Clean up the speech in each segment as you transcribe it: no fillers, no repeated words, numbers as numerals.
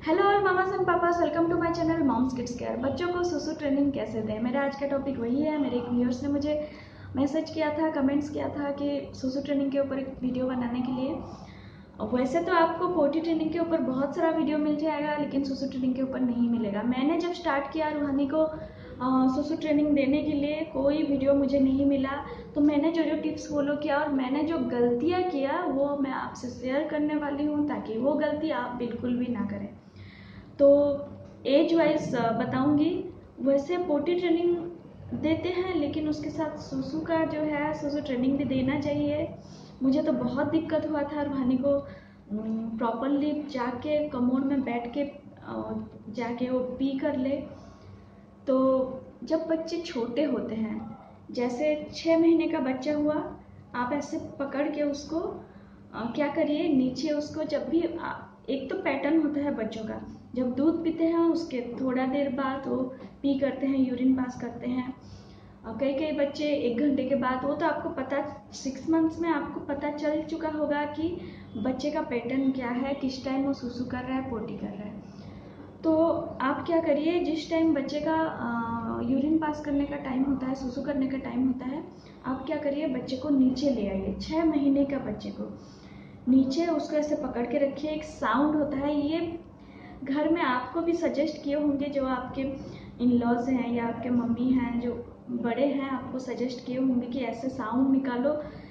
Hello और mamas and papas, welcome to my channel moms kids care. बच्चों को सुसु ट्रेनिंग कैसे दें, मेरा आज का टॉपिक वही है। मेरे एक व्यूअर्स ने मुझे मैसेज किया था, कमेंट्स किया था कि सुसु ट्रेनिंग के ऊपर एक वीडियो बनाने के लिए। वैसे तो आपको पोटी ट्रेनिंग के ऊपर बहुत सारा वीडियो मिल जाएगा, लेकिन सुसु ट्रेनिंग के ऊपर नहीं मिलेगा। मैंने जब स्टार्ट किया रूहानी को सुसु ट्रेनिंग देने के लिए, कोई वीडियो मुझे नहीं मिला। तो मैंने जो जो टिप्स फॉलो किया और मैंने जो गलतियाँ किया वो मैं आपसे शेयर करने वाली हूँ, ताकि वो गलती आप बिल्कुल भी ना करें। तो एज वाइज बताऊंगी। वैसे पोटी ट्रेनिंग देते हैं, लेकिन उसके साथ सुसु का जो है सुसु ट्रेनिंग भी देना चाहिए। मुझे तो बहुत दिक्कत हुआ था रूहानी को प्रॉपरली जाके कमोड में बैठ के जाके वो पी कर ले। तो जब बच्चे छोटे होते हैं, जैसे 6 महीने का बच्चा हुआ, आप ऐसे पकड़ के उसको क्या करिए, नीचे उसको जब भी एक तो पैटर्न होता है बच्चों का, जब दूध पीते हैं उसके थोड़ा देर बाद वो पी करते हैं, यूरिन पास करते हैं। कई कई बच्चे 1 घंटे के बाद, वो तो आपको पता 6 मंथ्स में आपको पता चल चुका होगा कि बच्चे का पैटर्न क्या है, किस टाइम वो सुसु कर रहा है, पोटी कर रहा है। तो आप क्या करिए, जिस टाइम बच्चे का यूरिन पास करने का टाइम होता है, सुसु करने का टाइम होता है, आप क्या करिए, बच्चे को नीचे ले आइए। 6 महीने का बच्चे को नीचे उसको ऐसे पकड़ के रखिए। एक साउंड होता है, ये घर में आपको भी सजेस्ट किए होंगे, जो आपके इन लॉज हैं या आपके मम्मी हैं जो बड़े हैं, आपको सजेस्ट किए होंगे कि ऐसे साउंड निकालो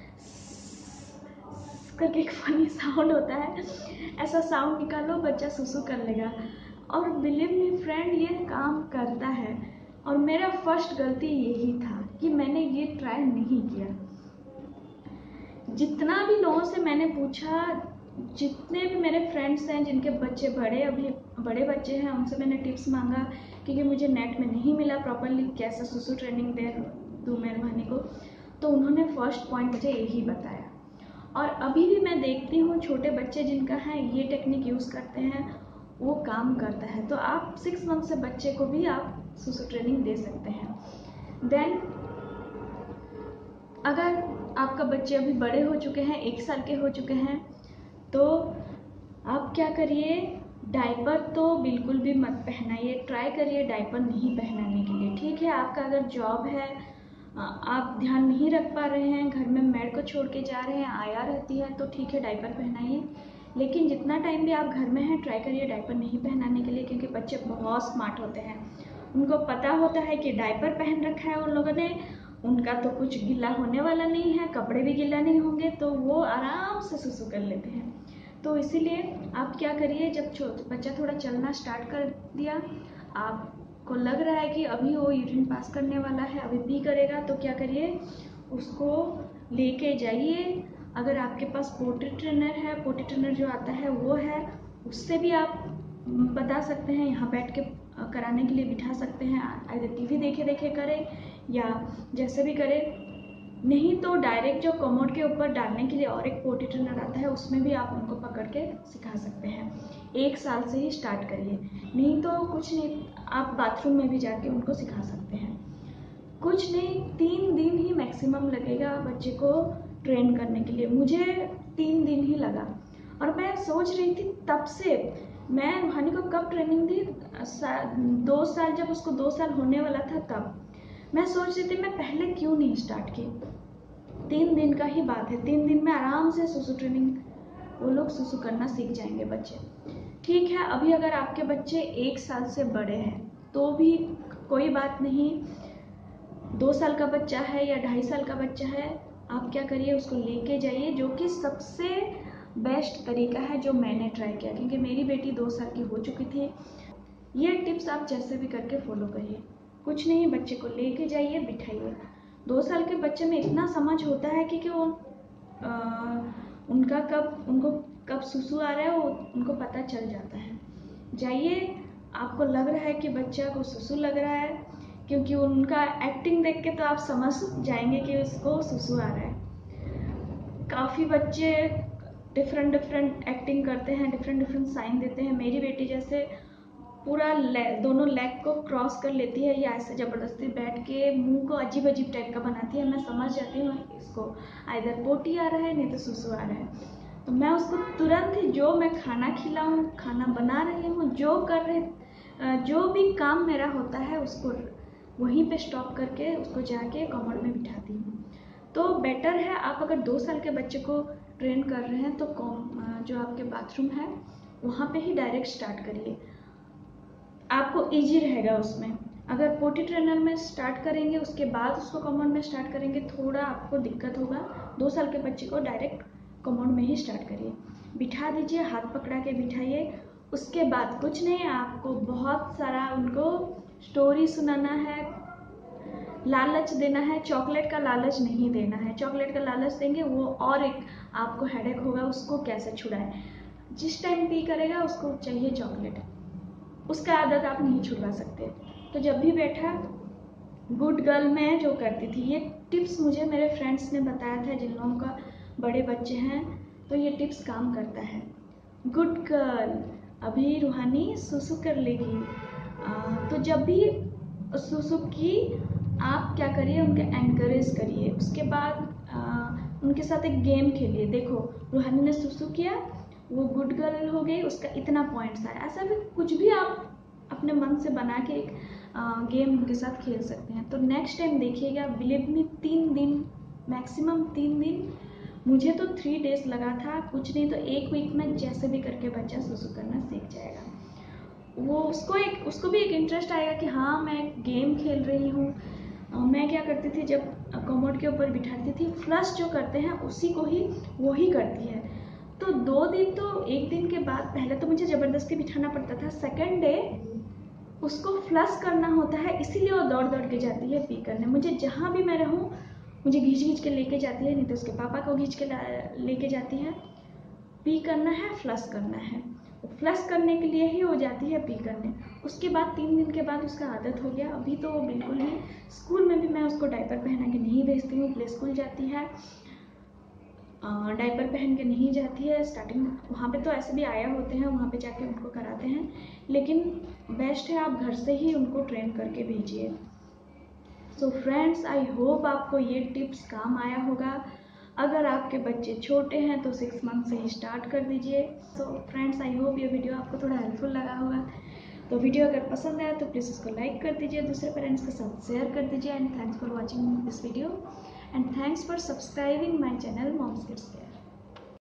करके, एक फनी साउंड होता है, ऐसा साउंड निकालो, बच्चा सुसु कर लेगा। और बिलीव मी फ्रेंड, ये काम करता है। और मेरा फर्स्ट गलती यही था कि मैंने ये ट्राई नहीं किया। जितना भी लोगों से मैंने पूछा, जितने भी मेरे फ्रेंड्स हैं जिनके बच्चे अभी बड़े बच्चे हैं, उनसे मैंने टिप्स मांगा, क्योंकि मुझे नेट में नहीं मिला प्रॉपरली कैसे सुसु ट्रेनिंग दे दूँ मैं रूहानी को। तो उन्होंने फर्स्ट पॉइंट मुझे यही बताया। और अभी भी मैं देखती हूँ छोटे बच्चे जिनका है, ये टेक्निक यूज़ करते हैं, वो काम करता है। तो आप 6 मंथ से बच्चे को भी आप सुसु ट्रेनिंग दे सकते हैं। देन अगर आपका बच्चे अभी बड़े हो चुके हैं, 1 साल के हो चुके हैं, तो आप क्या करिए, डायपर तो बिल्कुल भी मत पहनाइए। ट्राई करिए डायपर नहीं पहनाने के लिए। ठीक है, आपका अगर जॉब है, आप ध्यान नहीं रख पा रहे हैं, घर में मेड को छोड़ के जा रहे हैं, आया रहती है, तो ठीक है डायपर पहनाइए। लेकिन जितना टाइम भी आप घर में हैं, ट्राई करिए डायपर नहीं पहनाने के लिए, क्योंकि बच्चे बहुत स्मार्ट होते हैं। उनको पता होता है कि डायपर पहन रखा है उन लोगों ने, उनका तो कुछ गीला होने वाला नहीं है, कपड़े भी गीला नहीं होंगे, तो वो आराम से सुसु कर लेते हैं। तो इसीलिए आप क्या करिए, जब बच्चा थोड़ा चलना स्टार्ट कर दिया, आपको लग रहा है कि अभी वो यूरिन पास करने वाला है, अभी पी करेगा, तो क्या करिए, उसको लेके जाइए। अगर आपके पास पोटी ट्रेनर है, पोटी ट्रेनर जो आता है वो है, उससे भी आप बता सकते हैं, यहाँ बैठ के कराने के लिए बिठा सकते हैं। अगर टीवी देखे देखे करें या जैसे भी करें, नहीं तो डायरेक्ट जो कमोड के ऊपर डालने के लिए और एक पोटी ट्रेनर आता है, उसमें भी आप उनको पकड़ के सिखा सकते हैं। 1 साल से ही स्टार्ट करिए, नहीं तो कुछ नहीं, आप बाथरूम में भी जाके उनको सिखा सकते हैं। कुछ नहीं, 3 दिन ही मैक्सिमम लगेगा बच्चे को ट्रेन करने के लिए। मुझे 3 दिन ही लगा। और मैं सोच रही थी तब से, मैं रूहानी को कब ट्रेनिंग दी, 2 साल, जब उसको 2 साल होने वाला था, तब मैं सोच रही थी मैं पहले क्यों नहीं स्टार्ट की। 3 दिन का ही बात है, 3 दिन में आराम से सुसु ट्रेनिंग, वो लोग सुसु करना सीख जाएंगे बच्चे। ठीक है, अभी अगर आपके बच्चे 1 साल से बड़े हैं तो भी कोई बात नहीं। 2 साल का बच्चा है या 2.5 साल का बच्चा है, आप क्या करिए, उसको लेके जाइए, जो कि सबसे बेस्ट तरीका है जो मैंने ट्राई किया, क्योंकि मेरी बेटी 2 साल की हो चुकी थी। ये टिप्स आप जैसे भी करके फॉलो करिए। कुछ नहीं, बच्चे को लेके जाइए, बिठाइए। 2 साल के बच्चे में इतना समझ होता है कि वो उनको कब सुसु आ रहा है, वो उनको पता चल जाता है। जाइए, आपको लग रहा है कि बच्चा को सुसु लग रहा है, क्योंकि उनका एक्टिंग देख के तो आप समझ जाएंगे कि उसको सुसु आ रहा है। काफ़ी बच्चे डिफरेंट एक्टिंग करते हैं, डिफरेंट साइन देते हैं। मेरी बेटी जैसे पूरा दोनों लेग को क्रॉस कर लेती है, या ऐसे ज़बरदस्ती बैठ के मुंह को अजीब टाइप का बनाती है। मैं समझ जाती हूँ इसको आइदर पोटी आ रहा है, नहीं तो सुसु आ रहा है। तो मैं उसको तुरंत ही जो मैं खाना खिलाऊँ, खाना बना रही हूँ, जो भी काम मेरा होता है उसको वहीं पे स्टॉप करके उसको जाके कमोड में बिठाती हूँ। तो बेटर है आप अगर 2 साल के बच्चे को ट्रेन कर रहे हैं तो जो आपके बाथरूम है वहाँ पे ही डायरेक्ट स्टार्ट करिए, आपको इजी रहेगा उसमें। अगर पोटी ट्रेनर में स्टार्ट करेंगे उसके बाद उसको कमोड में स्टार्ट करेंगे, थोड़ा आपको दिक्कत होगा। 2 साल के बच्चे को डायरेक्ट कमोड में ही स्टार्ट करिए, बिठा दीजिए, हाथ पकड़ा के बिठाइए। उसके बाद कुछ नहीं, आपको बहुत सारा उनको स्टोरी सुनाना है, लालच देना है। चॉकलेट का लालच नहीं देना है, चॉकलेट का लालच देंगे वो और एक आपको हेडेक होगा, उसको कैसे छुड़ाए। जिस टाइम पी करेगा उसको चाहिए चॉकलेट, उसका आदत आप नहीं छुड़वा सकते। तो जब भी बैठा, गुड गर्ल मैं जो करती थी, ये टिप्स मुझे मेरे फ्रेंड्स ने बताया था जिन लोगों का बड़े बच्चे हैं, तो ये टिप्स काम करता है। गुड गर्ल, अभी रूहानी सुसु कर लेगी। तो जब भी सुसु की आप क्या करिए, उनके एनकरेज करिए। उसके बाद उनके साथ एक गेम खेलिए। देखो रूहानी ने सुसु किया, वो गुड गर्ल हो गई, उसका इतना पॉइंट्स आया। ऐसा भी कुछ भी आप अपने मन से बना के एक गेम उनके साथ खेल सकते हैं। तो नेक्स्ट टाइम देखिएगा, बिलीव मी 3 दिन, मैक्सिमम 3 दिन, मुझे तो 3 डेज लगा था, कुछ नहीं तो 1 वीक में जैसे भी करके बच्चा सुसु करना सीख जाएगा। वो उसको भी एक इंटरेस्ट आएगा कि हाँ मैं गेम खेल रही हूँ। मैं क्या करती थी, जब कमोड के ऊपर बिठाती थी, फ्लश जो करते हैं उसी को ही वो ही करती है। तो 2 दिन, तो 1 दिन के बाद पहले तो मुझे ज़बरदस्ती बिठाना पड़ता था, सेकंड डे उसको फ्लश करना होता है, इसीलिए वो दौड़ दौड़ के जाती है पी करने। मुझे जहाँ भी मैं रहूँ मुझे घींच के लेके जाती है, नहीं तो उसके पापा को घींच के लेके जाती है। पी करना है, फ्लश करना है, फ्लश करने के लिए ही वो जाती है पी करने। उसके बाद 3 दिन के बाद उसका आदत हो गया। अभी तो वो बिल्कुल ही, स्कूल में भी मैं उसको डायपर पहना के नहीं भेजती हूँ, प्ले स्कूल जाती है, डायपर पहन के नहीं जाती है। स्टार्टिंग वहाँ पे तो ऐसे भी आया होते हैं, वहाँ पे जाके उनको कराते हैं, लेकिन बेस्ट है आप घर से ही उनको ट्रेन करके भेजिए। सो फ्रेंड्स, आई होप आपको ये टिप्स काम आया होगा। अगर आपके बच्चे छोटे हैं तो 6 मंथ से ही स्टार्ट कर दीजिए। सो फ्रेंड्स, आई होप ये वीडियो आपको थोड़ा हेल्पफुल लगा होगा। तो वीडियो अगर पसंद आया तो प्लीज़ उसको लाइक कर दीजिए, दूसरे पेरेंट्स के साथ शेयर कर दीजिए। And thanks for watching this video, and thanks for subscribing my channel moms kids care.